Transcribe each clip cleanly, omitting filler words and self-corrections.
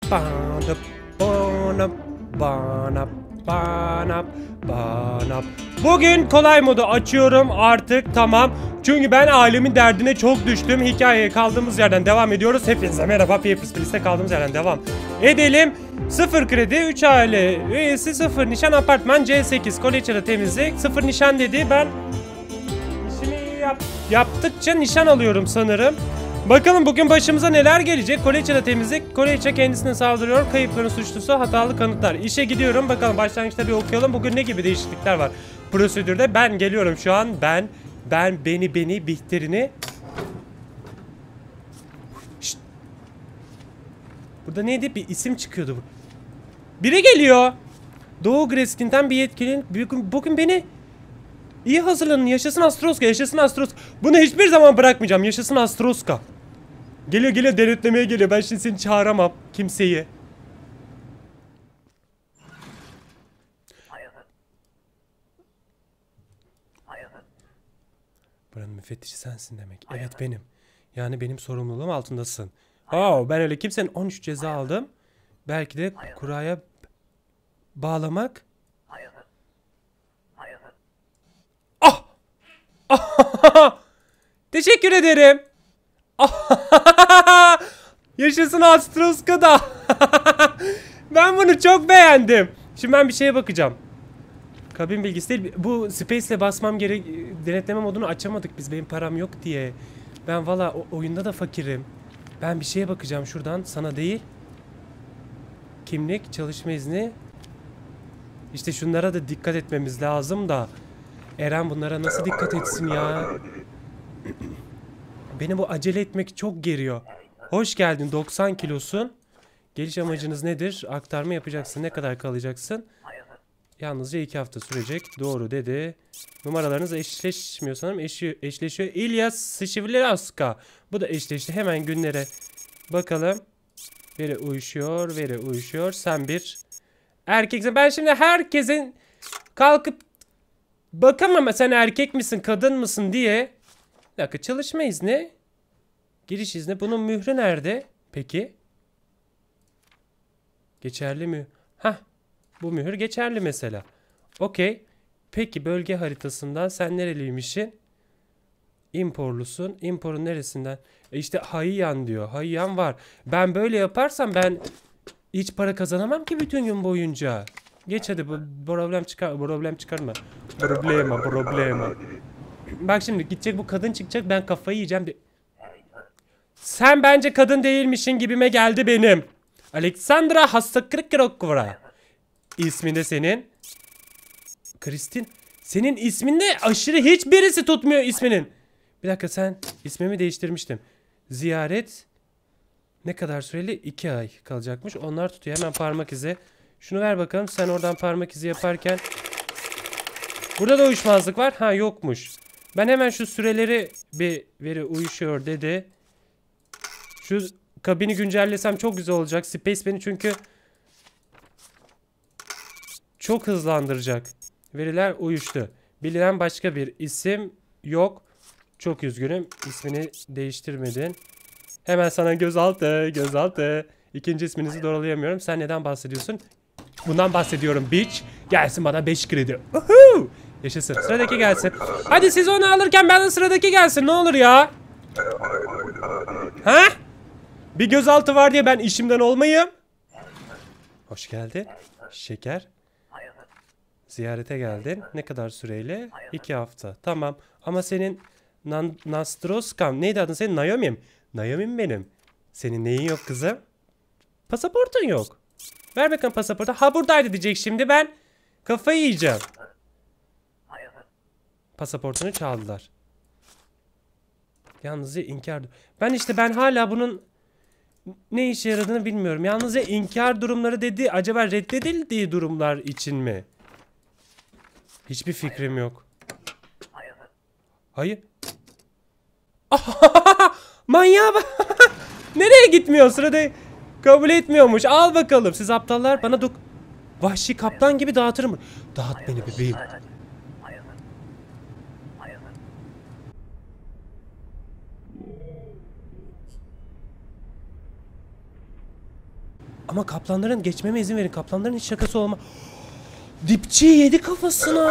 Banap, banap, banap, banap, banap. Bugün kolay modu açıyorum artık, tamam. Çünkü ben ailemin derdine çok düştüm. Hikayeye kaldığımız yerden devam ediyoruz. Hepinize merhaba. Papers, Please'te kaldığımız yerden devam edelim. 0 kredi, 3 aile üyesi, 0 nişan, apartman, C8, Koleçada temizlik, 0 nişan dedi. Ben işimi yaptıkça nişan alıyorum sanırım. Bakalım bugün başımıza neler gelecek. Koleçada temizlik. Koleça kendisine saldırıyor. Kayıpların suçlusu, hatalı kanıtlar. İşe gidiyorum. Bakalım başlangıçta bir okuyalım. Bugün ne gibi değişiklikler var prosedürde. Ben geliyorum şu an. Beni Bihter'ini. Şşt. Burada neydi? Bir isim çıkıyordu. Biri geliyor. Doğu Greskin'den bir yetkilinin. Bugün beni iyi hazırlanın. Yaşasın Astroska. Yaşasın Astroska. Bunu hiçbir zaman bırakmayacağım. Yaşasın Astroska. Geliyor denetlemeye geliyor. Ben şimdi seni çağıramam kimseyi. Buranın müfettişi sensin demek. Evet benim. Yani benim sorumluluğum altındasın. Ben öyle kimsenin 13 ceza aldım. Belki de kuraya bağlamak. Ah! Teşekkür ederim. Yaşasın Astroska da. Ben bunu çok beğendim. Şimdi ben bir şeye bakacağım. Kabin bilgisi değil. Bu Space'le basmam gerek. Denetleme modunu açamadık biz. Benim param yok diye. Ben valla oyunda da fakirim. Ben bir şeye bakacağım şuradan. Sana değil. Kimlik, çalışma izni. İşte şunlara da dikkat etmemiz lazım da. Eren bunlara nasıl dikkat etsin ya? Beni bu acele etmek çok geriyor. Hoş geldin, 90 kilosun. Geliş amacınız nedir? Aktarma yapacaksın. Ne kadar kalacaksın? Yalnızca 2 hafta sürecek. Doğru dedi. Numaralarınız eşleşmiyor sanırım. Eşleşiyor. İlyas Sışivlilaska. Bu da eşleşti. Hemen günlere bakalım. Veri uyuşuyor. Sen bir erkeksin. Ben şimdi herkesin kalkıp bakamam sen erkek misin, kadın mısın diye. Bir dakika, çalışma izni. Giriş izni. Bunun mührü nerede? Peki. Geçerli mi? Hah. Bu mühür geçerli mesela. Okey. Peki bölge haritasından sen nereliymişsin? İmporlusun. İmporun neresinden? İşte Hayyan diyor. Hayyan var. Ben böyle yaparsam ben hiç para kazanamam ki bütün gün boyunca. Geç hadi, problem çıkarma. Problema. Bak şimdi gidecek bu kadın, çıkacak, ben kafayı yiyeceğim. Sen bence kadın değilmişin gibime geldi benim. Alexandra Hastakrikrovna. İsmin de senin. Kristin. Senin isminde aşırı hiçbirisi tutmuyor isminin. Bir dakika, sen ismimi değiştirmiştim. Ziyaret. Ne kadar süreli? 2 ay kalacakmış. Onlar tutuyor. Hemen parmak izi. Şunu ver bakalım. Sen oradan parmak izi yaparken. Burada da uyuşmazlık var. Ha, yokmuş. Ben hemen şu süreleri bir veri uyuşuyor dedi. Şu kabini güncellesem çok güzel olacak. Space beni çünkü çok hızlandıracak. Veriler uyuştu. Bilinen başka bir isim yok. Çok üzgünüm. İsmini değiştirmedin. Hemen sana gözaltı. İkinci isminizi doğrulayamıyorum. Sen neden bahsediyorsun? Bundan bahsediyorum bitch. Gelsin bana 5 kredi. Uhu! Yaşasın. Sıradaki gelsin. Hadi siz onu alırken ben de sıradaki gelsin. Ne olur ya. Ha? Bir gözaltı var diye ben işimden olmayayım. Hoş geldin. Şeker. Ziyarete geldin. Ne kadar süreyle? 2 hafta. Tamam. Ama senin Nastroskam. Neydi adın senin? Naomi'm. Naomi'm benim. Senin neyin yok kızım? Pasaportun yok. Ver bakalım pasaportu. Ha, buradaydı diyecek şimdi, ben kafayı yiyeceğim. Pasaportunu çaldılar. Yalnızca inkar. Ben hala bunun ne işe yaradığını bilmiyorum. Yalnızca inkar durumları dedi. Acaba reddedildiği durumlar için mi? Hiçbir fikrim yok. Hayır. Manyağa bak. Nereye gitmiyor? Sırada kabul etmiyormuş. Al bakalım. Siz aptallar bana vahşi kaplan gibi dağıtırım. Dağıt beni bebeğim. Ama kaplanların geçmeme izin verin. Kaplanların hiç şakası olma. Dipçi yedi kafasına.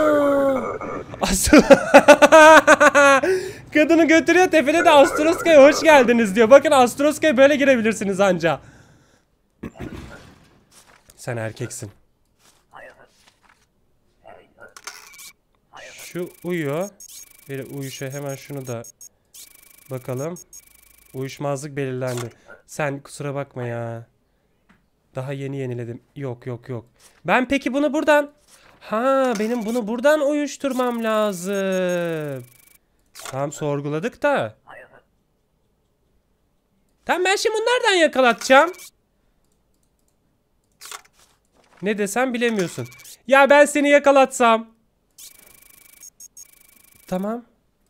Kadını götürüyor, tepede de Astroska'ya hoş geldiniz diyor. Bakın Astroska'ya böyle girebilirsiniz anca. Sen erkeksin. Şu uyuyor. Bir uyuşa hemen şunu da bakalım. Uyuşmazlık belirlendi. Sen kusura bakma ya. Daha yeni yeniledim. Yok. Ben peki bunu buradan... Ha, benim bunu buradan uyuşturmam lazım. Tamam, sorguladık da. Tamam, ben şimdi bunu nereden yakalatacağım? Ne desem bilemiyorsun. Ya ben seni yakalatsam. Tamam.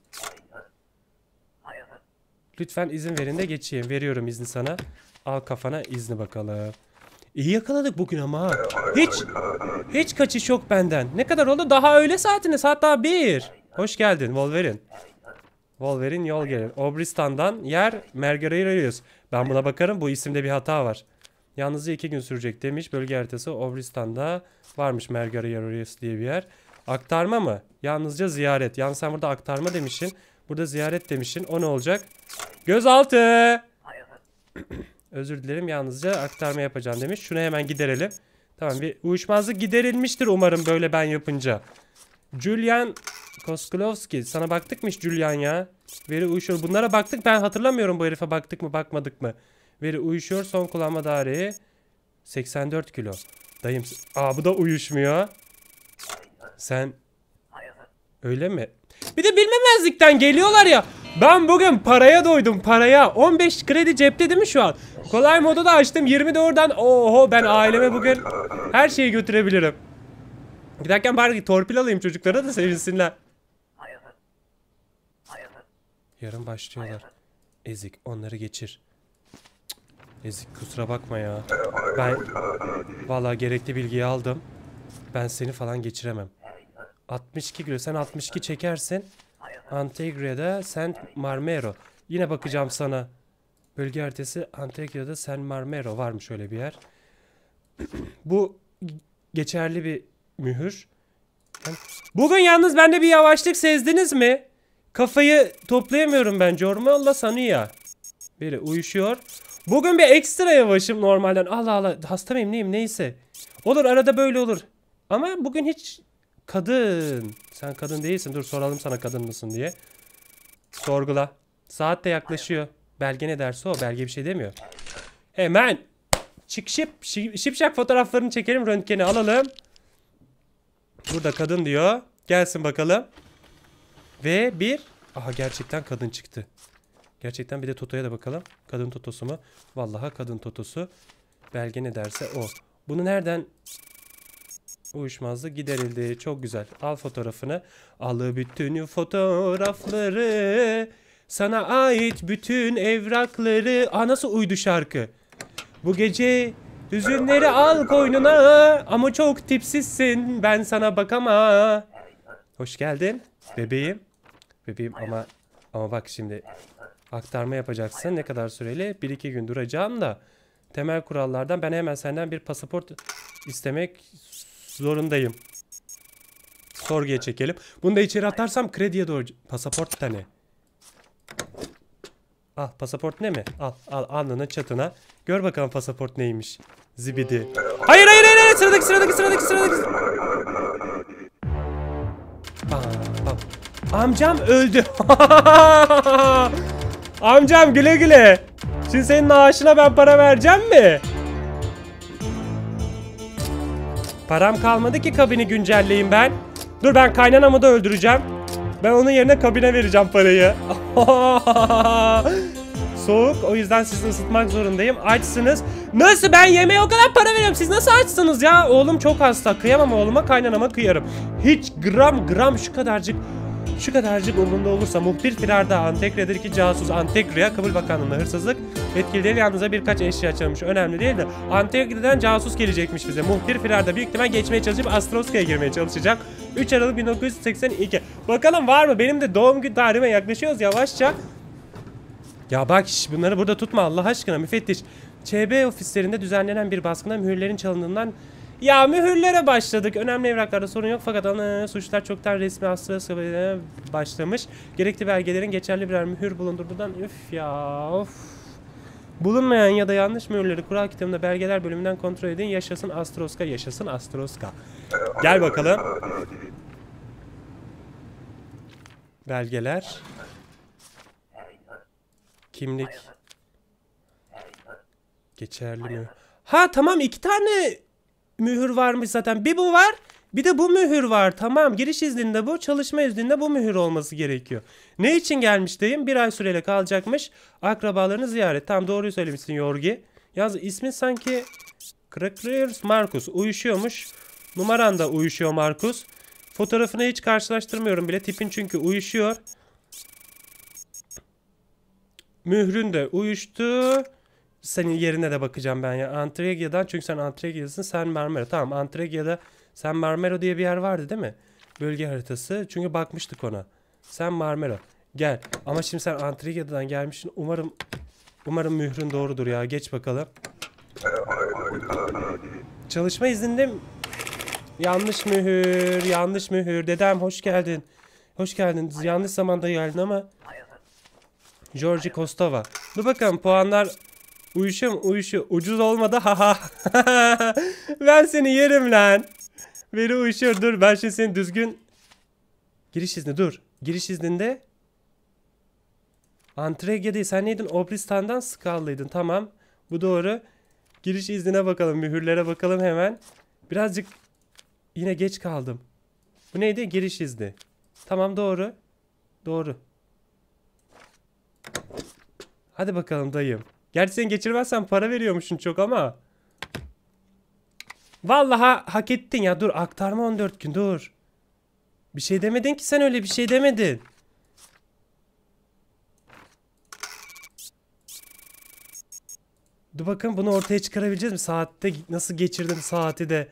Lütfen izin verin de geçeyim. Veriyorum izni sana. Al kafana izni bakalım. İyi yakaladık bugün ama. Hiç kaçış yok benden. Ne kadar oldu? Daha öğle saatinde. Saat daha 1. Hoş geldin Wolverine. Wolverine yol gelir. Obristan'dan yer Mergerius. Ben buna bakarım. Bu isimde bir hata var. Yalnızca 2 gün sürecek demiş. Bölge haritası Obristan'da varmış Mergerius diye bir yer. Aktarma mı? Yalnızca ziyaret. Yalnız sen burada aktarma demişsin. Burada ziyaret demişsin. O ne olacak? Gözaltı. Özür dilerim, yalnızca aktarma yapacağım demiş. Şunu hemen giderelim. Tamam, bir uyuşmazlık giderilmiştir umarım böyle ben yapınca. Julian Kosklowski. Sana baktık mı hiç Julian ya? Veri uyuşuyor. Bunlara baktık, ben hatırlamıyorum bu herife baktık mı bakmadık mı. Veri uyuşuyor, son kullanma tarihi 84 kilo. Dayım. Bu da uyuşmuyor. Sen. Öyle mi? Bir de bilmemezlikten geliyorlar ya. Ben bugün paraya doydum, paraya. 15 kredi cepte değil mi şu an? Kolay modu da açtım. 20 de oradan. Oho, ben aileme bugün her şeyi götürebilirim. Giderken bari torpil alayım, çocuklara da sevinsinler. Yarın başlıyorlar. Ezik, onları geçir. Ezik, kusura bakma ya. Ben vallahi gerekli bilgiyi aldım. Ben seni falan geçiremem. 62 kilo. Sen 62 çekersin. Antegria'da Saint Marmero. Yine bakacağım sana. Bölge haritası Antegria'da Saint Marmero varmış öyle bir yer. Bu geçerli bir mühür. Bugün yalnız bende bir yavaşlık sezdiniz mi? Kafayı toplayamıyorum ben. Jormolla sanıyor. Biri uyuşuyor. Bugün bir ekstra yavaşım normalden. Allah Allah, hasta mıyım neyim neyse. Olur, arada böyle olur. Ama bugün hiç... Kadın. Sen kadın değilsin. Dur soralım sana kadın mısın diye. Sorgula. Saat de yaklaşıyor. Belge ne derse o. Belge bir şey demiyor. Hemen. Çık şipşak fotoğraflarını çekelim. Röntgeni alalım. Burada kadın diyor. Gelsin bakalım. Ve bir. Aha, gerçekten kadın çıktı. Gerçekten, bir de Toto'ya da bakalım. Kadın Toto'su mu? Vallahi kadın Toto'su. Belge ne derse o. Bunu nereden... Uyuşmazlık giderildi. Çok güzel. Al fotoğrafını. Al bütün fotoğrafları. Sana ait bütün evrakları. Nasıl uydu şarkı? Bu gece hüzünleri al koynuna. Ama çok tipsizsin. Ben sana bakama. Hoş geldin bebeğim. Bebeğim ama bak şimdi. Aktarma yapacaksın. Ne kadar süreli? 1-2 gün duracağım da. Temel kurallardan ben hemen senden bir pasaport istemek zorundayım. Sorguya çekelim. Bunu da içeri atarsam krediye doğru... Pasaport da ne? Al, pasaport ne mi? Al alnının çatına. Gör bakalım pasaport neymiş. Zibidi. Hayır. Sıradaki. Amcam öldü. Amcam güle güle. Şimdi senin naaşına ben para vereceğim mi? Param kalmadı ki kabini güncelleyeyim ben. Dur, ben kaynanamı da öldüreceğim. Ben onun yerine kabine vereceğim parayı. Soğuk, o yüzden sizi ısıtmak zorundayım. Açsınız. Nasıl, ben yemeğe o kadar para veriyorum, siz nasıl açsınız ya? Oğlum çok hasta, kıyamam oğluma, kaynanama kıyarım. Hiç gram şu kadarcık umurumda olursa. Muhbir firarda Antegria'daki casus. Antegria Kabul Bakanlığı'nda hırsızlık etkili değil, yalnızca birkaç eşya çalınmış. Önemli değil de Antegria'dan casus gelecekmiş bize. Muhbir firarda büyük ihtimal geçmeye çalışıp Astroska'ya girmeye çalışacak. 3 Aralık 1982. Bakalım var mı? Benim de doğum gün tarihime yaklaşıyoruz yavaşça. Ya bak, bunları burada tutma Allah aşkına müfettiş. ÇB ofislerinde düzenlenen bir baskında mühürlerin çalındığından... Ya mühürlere başladık. Önemli evraklarda sorun yok fakat ana suçlar çoktan resmi astrosya başlamış. Gerekli belgelerin geçerli birer mühür bulundurduğundan üf ya of. Bulunmayan ya da yanlış mühürleri kural kitabında belgeler bölümünden kontrol edin. Yaşasın Astroska, yaşasın Astroska. Gel bakalım. Belgeler. Kimlik. Geçerli mi? Ha tamam, 2 tane mühür varmış zaten. Bir bu var, bir de bu mühür var. Tamam, giriş izninde bu, çalışma izninde bu mühür olması gerekiyor. Ne için gelmiş dayım? 1 ay süreyle kalacakmış. Akrabalarını ziyaret. Tamam, doğruyu söylemişsin Yorgi. Yalnız ismin sanki Krakriers Markus. Uyuşuyormuş. Numaran da uyuşuyor Markus. Fotoğrafını hiç karşılaştırmıyorum bile. Tipin çünkü uyuşuyor. Mührün de uyuştu. Senin yerine de bakacağım ben ya. Antregia'dan, çünkü sen Antregia'sın, sen Marmero. Tamam, Antregia'da San Marmero diye bir yer vardı değil mi? Bölge haritası. Çünkü bakmıştık ona. San Marmero. Gel. Ama şimdi sen Antregia'dan gelmişsin. Umarım mührün doğrudur ya. Geç bakalım. Çalışma izninde yanlış mühür. Yanlış mühür. Dedem hoş geldin. Hoş geldin. Yanlış zamanda geldin ama. Georgi Kostova. Dur bakalım, puanlar uyuşuyor mu? Uyuşuyor. Ucuz olmadı. Haha. Ben seni yerim lan. Veri uyuşuyor. Dur ben şimdi seni düzgün. Giriş izni dur. Giriş izninde Antregia değil. Sen neydin? Obristan'dan Skallı'ydın. Tamam. Bu doğru. Giriş iznine bakalım. Mühürlere bakalım hemen. Birazcık yine geç kaldım. Bu neydi? Giriş izni. Tamam, doğru. Doğru. Hadi bakalım dayım. Gerçi sen geçirmezsen para veriyormuşsun çok ama. Vallahi hak ettin ya. Dur, aktarma 14 gün dur. Bir şey demedin ki sen, öyle bir şey demedin. Dur bakın, bunu ortaya çıkarabileceğiz mi? Saatte nasıl geçirdim saati de.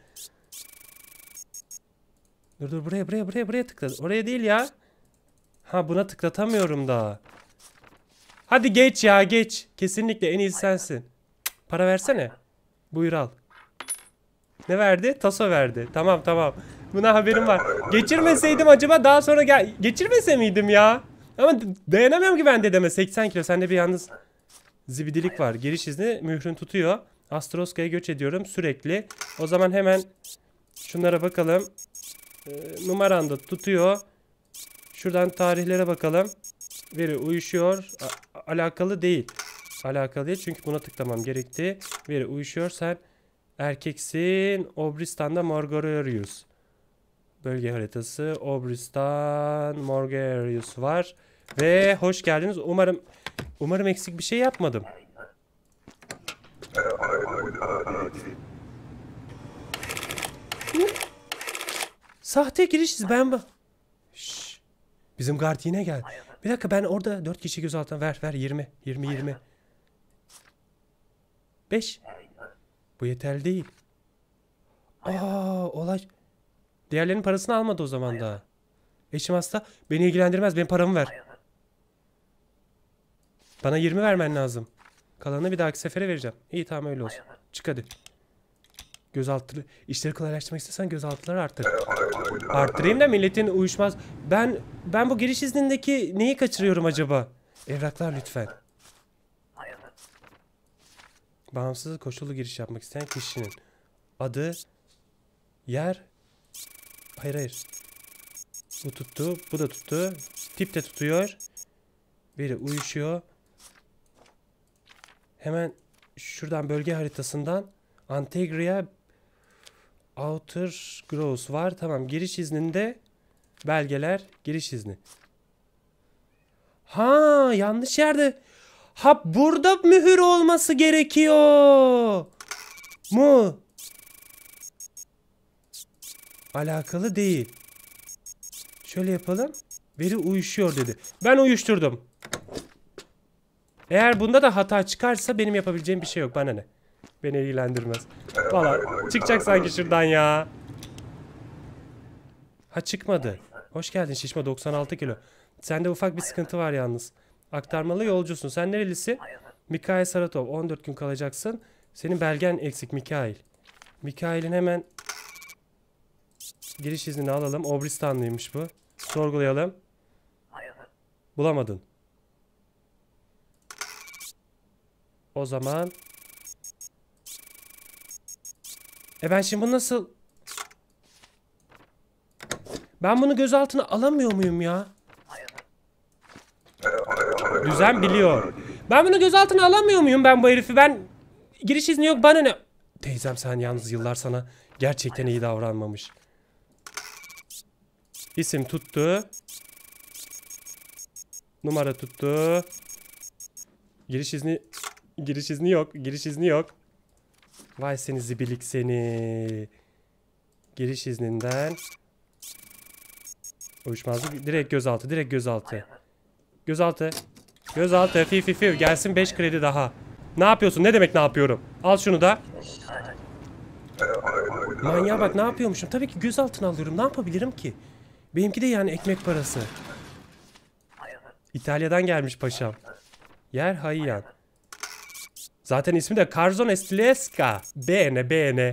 Dur buraya tıkla. Oraya değil ya. Ha, buna tıklatamıyorum daha. Hadi geç ya, geç. Kesinlikle en iyisi sensin. Para versene. Buyur al. Ne verdi? Taso verdi. Tamam. Buna haberim var. Geçirmeseydim acaba daha sonra geçirmese miydim ya? Ama dayanamıyorum ki ben dedeme. 80 kilo. Sende bir yalnız zibidilik var. Giriş izni mührün tutuyor. Astroska'ya göç ediyorum sürekli. O zaman hemen şunlara bakalım. Numaran da tutuyor. Şuradan tarihlere bakalım. Veri uyuşuyor. Alakalı değil. Alakalı değil çünkü buna tıklamam gerekti. Veri uyuşuyor. Sen erkeksin. Obristan'da Morgarius. Bölge haritası. Obristan, Morgarius var. Ve hoş geldiniz. Umarım eksik bir şey yapmadım. Sahte giriş ben bu. Bizim guard yine geldi. Bir dakika, ben orada 4 kişi gözaltına ver 20. 5. Bu yeterli değil. Olay. Diğerlerinin parasını almadı o zaman daha. Eşim hasta. Beni ilgilendirmez. Benim paramı ver. Bana 20 vermen lazım. Kalanını bir dahaki sefere vereceğim. İyi, tamam, öyle olsun. Çık hadi. Gözaltı. İşleri kolaylaştırmak istersen gözaltıları arttır. Arttırayım da milletin uyuşmaz. Ben bu giriş iznindeki neyi kaçırıyorum acaba? Evraklar lütfen. Bağımsız koşullu giriş yapmak isteyen kişinin adı, yer. Hayır. Bu tuttu. Bu da tuttu. Tip de tutuyor. Biri uyuşuyor. Hemen şuradan bölge haritasından Antegria Outer Gross var. Tamam. Giriş izninde belgeler. Giriş izni. Ha, yanlış yerde. Ha, burada mühür olması gerekiyor. Mu? Alakalı değil. Şöyle yapalım. Veri uyuşuyor dedi. Ben uyuşturdum. Eğer bunda da hata çıkarsa benim yapabileceğim bir şey yok. Bana ne? Beni ilgilendirmez. Valla çıkacak sanki şuradan ya. Ha, çıkmadı. Hoş geldin şişma, 96 kilo. Sende ufak bir sıkıntı var yalnız. Aktarmalı yolcusun. Sen nerelisin? Mikhail Saratov 14 gün kalacaksın. Senin belgen eksik Mikhail. Mikhail'in hemen giriş iznini alalım. Obristanlıymış bu. Sorgulayalım. Bulamadın. O zaman ben şimdi bunu nasıl... Ben bunu gözaltına alamıyor muyum ya? Düzen biliyor. Ben bunu gözaltına alamıyor muyum ben bu herifi? Ben giriş izni yok bana ne? Teyzem sen yalnız yıllar sana gerçekten iyi davranmamış. İsim tuttu. Numara tuttu. Giriş izni yok. Giriş izni yok. Vay seni zibilik seni. Giriş izninden. Uyuşmazlık. Direkt gözaltı. Direkt gözaltı. Gözaltı. Gözaltı. Fi. Gelsin 5 kredi daha. Ne yapıyorsun? Ne demek ne yapıyorum? Al şunu da. Manyağa bak ne yapıyormuşum. Tabii ki gözaltına alıyorum. Ne yapabilirim ki? Benimki de yani ekmek parası. İtalya'dan gelmiş paşam. Yer Hayyan. Zaten ismi de Karzon Estilesca. Bene.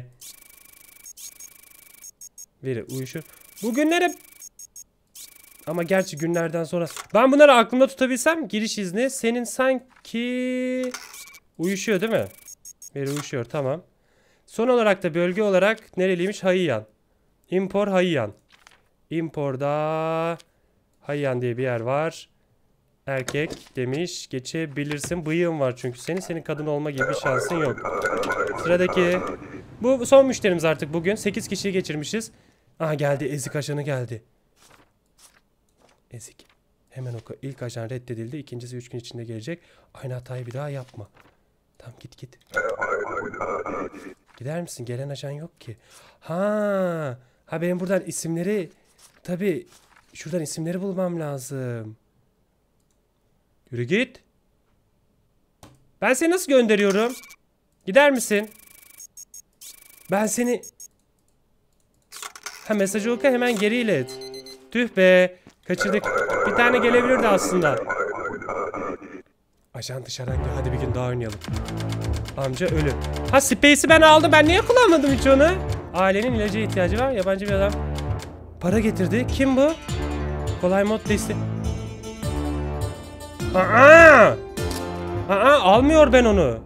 Veri uyuşur. Bugünlere... Ama gerçi günlerden sonra... Ben bunları aklımda tutabilsem giriş izni. Senin sanki... Uyuşuyor değil mi? Veri uyuşuyor tamam. Son olarak da bölge olarak nereliymiş? Hayyan. Impor Hayyan. Impor'da... Hayyan diye bir yer var. Erkek demiş. Geçebilirsin. Bıyığın var çünkü senin kadın olma gibi bir şansın yok. Sıradaki. Bu son müşterimiz artık bugün. 8 kişiyi geçirmişiz. Aha geldi. Ezik ajanı geldi. Ezik. Hemen oku. İlk ajan reddedildi. İkincisi 3 gün içinde gelecek. Aynı hatayı bir daha yapma. Tamam git. Gider misin? Gelen ajan yok ki. Ha benim buradan isimleri... Tabii. Şuradan isimleri bulmam lazım. Yürü git. Ben seni nasıl gönderiyorum? Gider misin? Ben seni... Mesajı oku hemen geri ilet. Tüh be. Kaçırdık. Bir tane gelebilirdi aslında. Ajan dışarıdan gel. Hadi bir gün daha oynayalım. Amca ölü. Space'i ben aldım. Ben niye kullanmadım hiç onu? Ailenin ilaca ihtiyacı var. Yabancı bir adam. Para getirdi. Kim bu? Kolay mod desteği. Almıyor ben onu.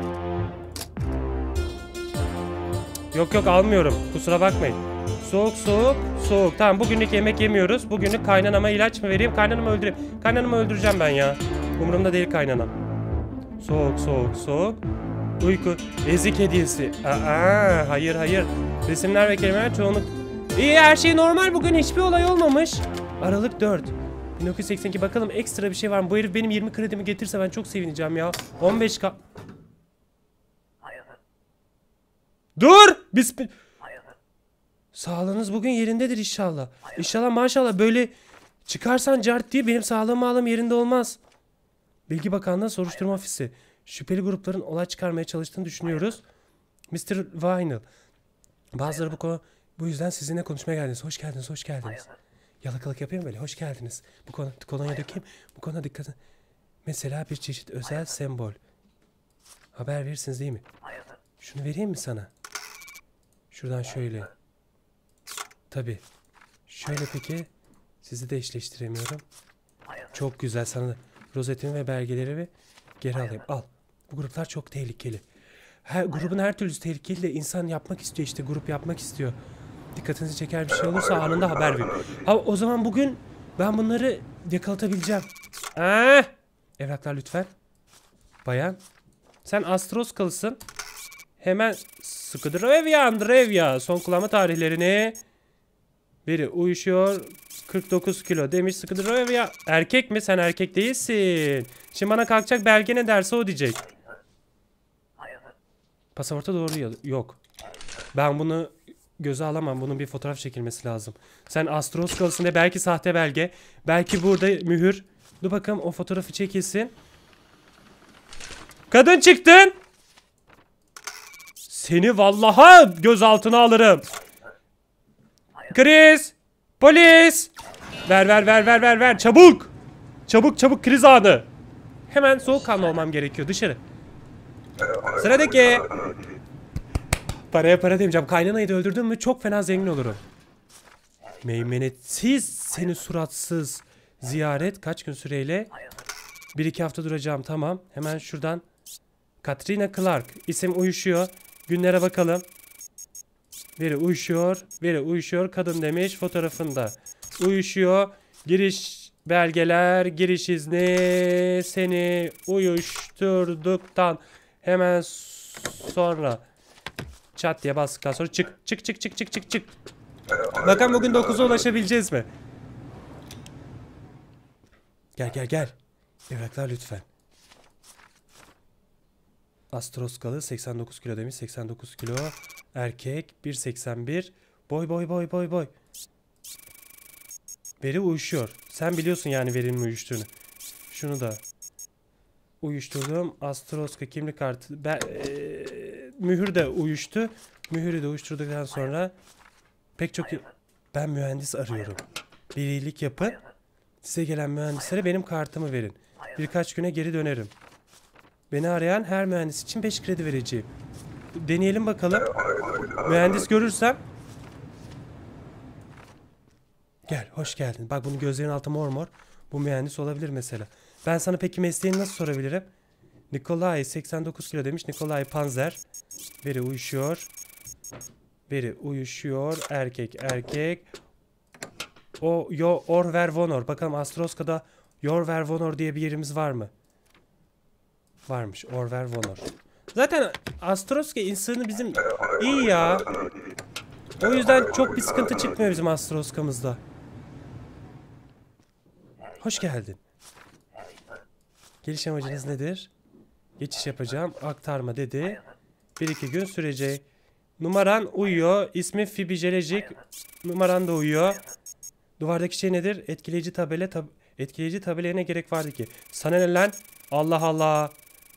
Yok almıyorum. Kusura bakmayın. Soğuk. Tamam bugünlük yemek yemiyoruz. Bugünlük kaynanama ilaç mı vereyim? Kaynanamı öldüreyim. Kaynanamı öldüreceğim ben ya. Umurumda değil kaynanam. Soğuk. Uyku. Ezik hediyesi. Hayır. Resimler ve kelimeler çoğunluk. İyi her şey normal bugün. Hiçbir olay olmamış. Aralık 4. 1982 bakalım ekstra bir şey var mı? Bu herif benim 20 kredimi getirse ben çok sevineceğim ya. 15k. Dur! Sağlığınız bugün yerindedir inşallah. İnşallah maşallah böyle çıkarsan cart diye benim sağlığım yerinde olmaz. Bilgi Bakanlığı Soruşturma Ofisi. Şüpheli grupların olay çıkarmaya çalıştığını düşünüyoruz. Mr. Vinyl. Bazıları bu yüzden sizinle konuşmaya geldiniz. Hoş geldiniz. Yalakalık yapayım böyle. Hoş geldiniz. Bu kolonya dökeyim. Bu konuda dikkat edin. Mesela bir çeşit özel sembol. Haber verirsiniz değil mi? Şunu vereyim mi sana? Şuradan şöyle. Tabii. Şöyle peki. Sizi de eşleştiremiyorum. Çok güzel sana da. Rozetimi ve belgeleri geri alayım. Al. Bu gruplar çok tehlikeli. Grubun her türlüsü tehlikeli de insan yapmak istiyor işte. Grup yapmak istiyor. Dikkatinizi çeker bir şey olursa anında haber verin. O zaman bugün ben bunları yakalatabileceğim. Evraklar lütfen. Bayan. Sen Astroskalısın. Hemen Skıdırevya. Son kullanma tarihlerini. Biri uyuşuyor. 49 kilo demiş Skıdırevya. Erkek mi? Sen erkek değilsin. Şimdi bana kalkacak belge ne derse o diyecek. Pasaporta doğru yok. Ben bunu göze alamam. Bunun bir fotoğraf çekilmesi lazım. Sen Astroskalısın de belki sahte belge. Belki burada mühür. Dur bakalım o fotoğrafı çekilsin. Kadın çıktın. Seni vallaha gözaltına alırım. Kriz. Polis. Ver. Çabuk. Çabuk kriz anı. Hemen soğukkanlı olmam gerekiyor. Dışarı. Sıradaki. Paraya para demeyeceğim. Kaynanayı da öldürdün mü çok fena zengin olurum. Meymenetsiz, seni suratsız. Ziyaret kaç gün süreyle? 1-2 hafta duracağım, tamam. Hemen şuradan. Katrina Clark. İsim uyuşuyor. Günlere bakalım. Biri uyuşuyor. Biri uyuşuyor. Kadın demiş fotoğrafında. Uyuşuyor. Giriş belgeler. Giriş izni. Seni uyuşturduktan hemen sonra. Çat diye bastıktan sonra çık. Çık çık çık çık çık çık. Bakalım bugün 9'a ulaşabileceğiz mi? Gel gel gel. Evraklar lütfen. Astroskalı 89 kilo demiş. 89 kilo. Erkek 1.81. Boy boy boy boy boy. Veri uyuşuyor. Sen biliyorsun yani verinin uyuştuğunu. Şunu da uyuşturdum. Astroska kimlik kartı. Mühür de uyuştu. Mühürü de uyuşturduktan sonra pek çok... Ben mühendis arıyorum. Bir iyilik yapın. Size gelen mühendislere benim kartımı verin. Birkaç güne geri dönerim. Beni arayan her mühendis için 5 kredi vereceğim. Deneyelim bakalım. Mühendis görürsem. Gel, hoş geldin. Bak bunun gözlerinin altı mor mor. Bu mühendis olabilir mesela. Ben sana peki mesleğini nasıl sorabilirim? Nikolay 89 kilo demiş. Nikolay Panzer. Veri uyuşuyor. Veri uyuşuyor. Erkek erkek. Orver Vonor. Bakalım Astroska'da Orver Vonor diye bir yerimiz var mı? Varmış. Orver Vonor. Zaten Astroska insanı bizim iyi ya. O yüzden çok bir sıkıntı çıkmıyor bizim Astroska'mızda. Hoş geldin. Geliş amacınız nedir? Geçiş yapacağım. Aktarma dedi. 1-2 gün sürecek. Numaran uyuyor. İsmi Fibijelejik. Numaran da uyuyor. Duvardaki şey nedir? Etkileyici tabela. Etkileyici tabelaya ne gerek vardı ki? Sana ne lan? Allah Allah.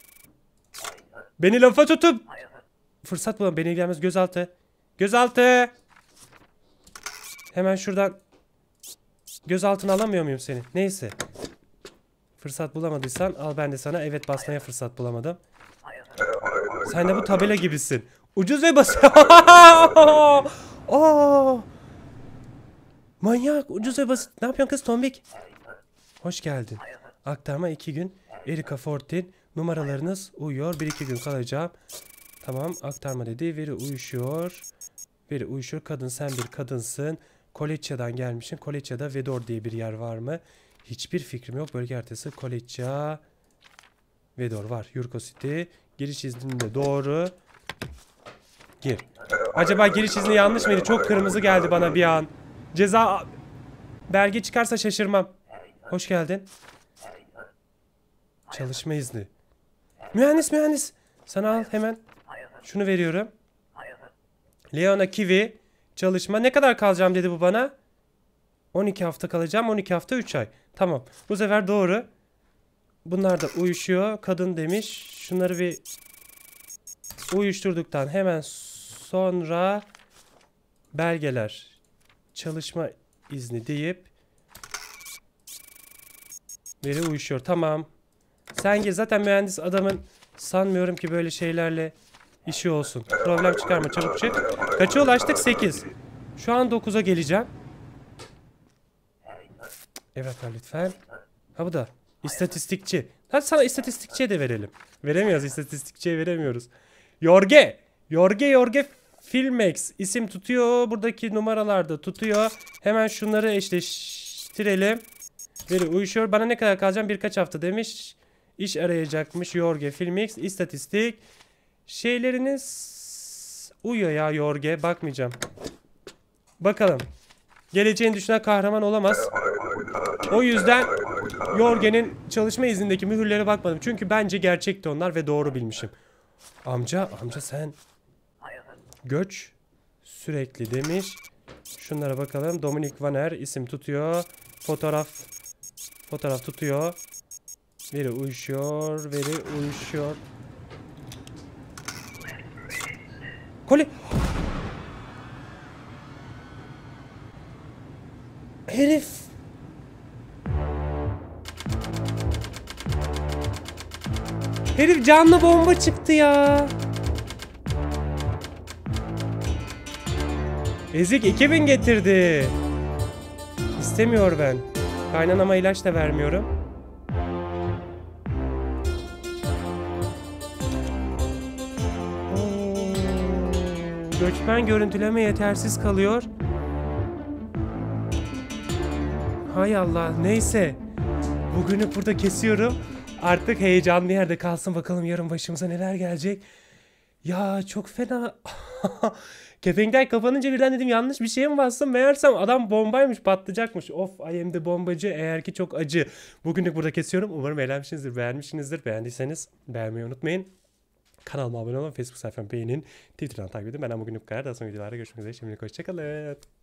Beni lafa tutup. Fırsat bulalım. Beni ilgilenmez. Gözaltı. Gözaltı. Hemen şuradan. Gözaltına alamıyor muyum seni? Neyse. Fırsat bulamadıysan al, ben de sana evet basmaya fırsat bulamadım. Sen de bu tabela gibisin. Ucuz ve basit. Manyak, ucuz ve basit. Ne yapıyorsun kız tombik? Hoş geldin. Aktarma 2 gün. Erika Fortin. Numaralarınız uyuyor. 1-2 gün kalacağım. Tamam, aktarma dedi. Veri uyuşuyor. Veri uyuşuyor. Kadın, sen bir kadınsın. Koleçya'dan gelmişsin. Koleçya'da Vedor diye bir yer var mı? Hiçbir fikrim yok. Bölge haritası Koleçya. Vedor var. Yurko City. Giriş izninde doğru. Gir. Acaba giriş izni yanlış mıydı? Çok kırmızı geldi bana bir an. Ceza belge çıkarsa şaşırmam. Hoş geldin. Çalışma izni. Mühendis. Sana al hemen. Şunu veriyorum. Leona Kiwi. Çalışma. Ne kadar kalacağım dedi bu bana. 12 hafta kalacağım. 12 hafta 3 ay. Tamam. Bu sefer doğru. Bunlar da uyuşuyor. Kadın demiş. Şunları bir uyuşturduktan hemen sonra belgeler. Çalışma izni deyip veri uyuşuyor. Tamam. Sen gir. Zaten mühendis adamın sanmıyorum ki böyle şeylerle işi olsun. Problem çıkarma. Çabuk çık. Kaça ulaştık? 8. Şu an 9'a geleceğim. Evet lütfen. Ha bu da. İstatistikçi. Hadi sana istatistikçiye de verelim. Veremiyoruz. İstatistikçiye veremiyoruz. Yorge Filmex. İsim tutuyor. Buradaki numaralarda tutuyor. Hemen şunları eşleştirelim. Veri uyuşuyor. Bana ne kadar kalacağım? Birkaç hafta demiş. İş arayacakmış. Yorge Filmex. İstatistik. Şeyleriniz uyuyor ya Yorge. Bakmayacağım. Bakalım. Geleceğini düşünen kahraman olamaz. O yüzden Yorge'nin çalışma iznindeki mühürlere bakmadım. Çünkü bence gerçekti onlar ve doğru bilmişim. Amca sen göç sürekli demiş. Şunlara bakalım. Dominik Vaner isim tutuyor. Fotoğraf tutuyor. Veri uyuşuyor. Koli. Herif. Herif canlı bomba çıktı ya. Ezik 2000 getirdi. İstemiyor ben. Kaynanama ilaç da vermiyorum. Göçmen görüntüleme yetersiz kalıyor. Hay Allah, neyse. Bugünü burada kesiyorum. Artık heyecanlı yerde kalsın, bakalım yarın başımıza neler gelecek. Ya çok fena. Kepenkler kapanınca birden dedim yanlış bir şeye mi bastım? Meğersem adam bombaymış, patlayacakmış. Of, I am the bombacı, eğer ki çok acı. Bugünlük burada kesiyorum. Umarım eğlenmişsinizdir, beğenmişsinizdir. Beğendiyseniz beğenmeyi unutmayın. Kanalıma abone olun, Facebook sayfamı beğenin, Twitter'dan takip edin. Benden bugünlük bu kadar. Daha sonra videolarda görüşmek üzere. Şimdilik hoşçakalın.